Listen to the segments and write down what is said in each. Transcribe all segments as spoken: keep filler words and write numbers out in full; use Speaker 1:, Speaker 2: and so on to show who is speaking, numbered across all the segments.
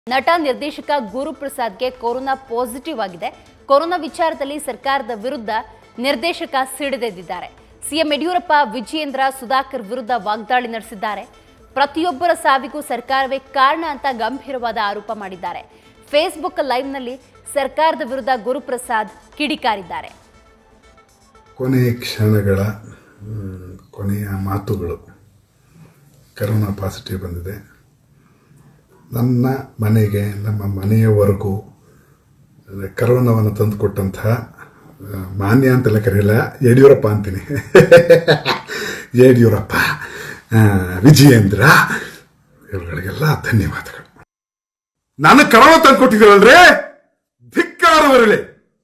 Speaker 1: ನಟ ನಿರ್ದೇಶಕ ಗುರುಪ್ರಸಾದ್ಗೆ ಕೊರೋನಾ ಪಾಸಿಟಿವ್ ಆಗಿದೆ. ಕೊರೋನಾ ವಿಚಾರದಲ್ಲಿ ಸರ್ಕಾರದ ವಿರುದ್ಧ ನಿರ್ದೇಶಕ ಸಿಡಿದೆದ್ದಿದ್ದಾರೆ. ಸಿಎಂ ಯಡಿಯೂರಪ್ಪ ವಿಜಯೇಂದ್ರ ಸುಧಾಕರ್ ವಿರುದ್ಧ ವಾಗ್ದಾಳಿ ನಡೆಸಿದ್ದಾರೆ. ಪ್ರತಿಯೊಬ್ಬರ ಸಾವಿಗೂ ಸರ್ಕಾರವೇ ಕಾರಣ ಅಂತ ಗಂಭೀರವಾದ ಆರೋಪ ಮಾಡಿದ್ದಾರೆ. ಫೇಸ್ಬುಕ್ ಲೈವ್ನಲ್ಲಿ ಸರ್ಕಾರದ ವಿರುದ್ಧ ಗುರುಪ್ರಸಾದ್ ಕಿಡಿಕಾರಿದ್ದಾರೆ.
Speaker 2: ಕೊನೆಯ ಕ್ಷಣಗಳ ಕೊನೆಯ ಮಾತುಗಳು. ಕೊರೋನಾ ಪಾಸಿಟಿವ್ ಬಂದಿದೆ. ನನ್ನ ಮನೆಗೆ ನಮ್ಮ ಮನೆಯವರೆಗೂ ಕರೋನಾವನ್ನು ತಂದುಕೊಟ್ಟಂತಹ ಮಾನ್ಯ ಅಂತೆಲ್ಲ ಕರೆಯಲ್ಲ, ಯಡಿಯೂರಪ್ಪ ಅಂತೀನಿ, ಯಡಿಯೂರಪ್ಪ, ವಿಜಯೇಂದ್ರ ಇವುಗಳಿಗೆಲ್ಲ ಧನ್ಯವಾದಗಳು. ನಾನು ಕರೋನಾ ತಂದುಕೊಟ್ಟಿದ್ದೀರಲ್ರೇ, ಧಿಕ್ಕಾರವಿರಲಿ,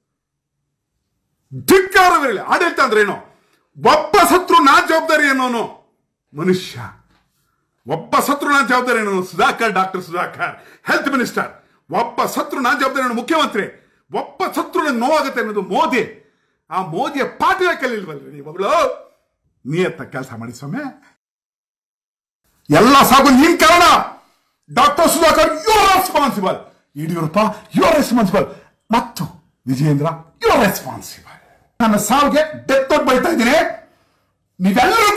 Speaker 2: ಧಿಕ್ಕಾರವಿರಲಿ. ಆಡಳಿತ ಅಂದ್ರೆ ಏನು? ಒಬ್ಬ ಸತ್ರು ನಾ ಜವಾಬ್ದಾರಿ ಅನ್ನೋನು ಮನುಷ್ಯ, ಒಬ್ಬ ಸತ್ರು ನಾ ಜವಾಬ್ದಾರಿ ಅನ್ನೋನು Sudhakar, doctor Sudhakar health minister. ಒಬ್ಬ ಸತ್ರು ನಾ ಜವಾಬ್ದಾರಿ ಅನ್ನೋ ಮುಖ್ಯಮಂತ್ರಿ. ಒಬ್ಬ ಸತ್ರು ನಂಗೆ ನೋವಾಗುತ್ತೆ ಅನ್ನೋದು ಮೋದಿ. ಆ ಮೋದಿಯ ಪಾಠ ಕಲಿಲ್ವಲ್ರಿ ನೀವುಗಳು? ನಿಯತ್ತ ಕೆಲಸ ಮಾಡಿ ಸ್ವಾಮಿ. ಎಲ್ಲ ಸಾಗು ನಿನ್ ಕಾರಣ. Doctor Sudhakar you are responsible, Yediyurappa you are responsible, ಮತ್ತು ವಿಜಯೇಂದ್ರ ಯು ಆರ್ ರೆಸ್ಪಾನ್ಸಿಬಲ್. ನನ್ನ ಸಾವಿಗೆ ಡೆತ್ ನೋಟ್ ಬೈತಾ ಇದ್ದೀನಿ. ನೀವೆಲ್ಲರೂ